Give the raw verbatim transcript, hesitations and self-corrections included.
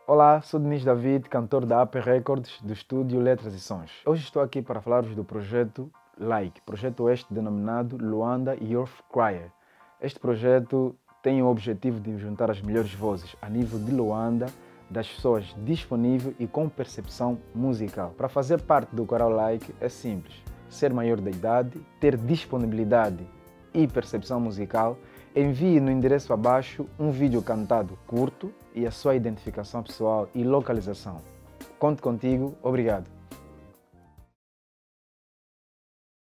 Olá, sou Denis David, cantor da A P Records, do estúdio Letras e Sons. Hoje estou aqui para falar-vos do projeto Like, projeto este denominado Luanda Youth Choir. Este projeto tem o objetivo de juntar as melhores vozes a nível de Luanda, das pessoas disponíveis e com percepção musical. Para fazer parte do coral Like é simples, ser maior de idade, ter disponibilidade e percepção musical. Envie no endereço abaixo um vídeo cantado curto e a sua identificação pessoal e localização. Conto contigo, obrigado.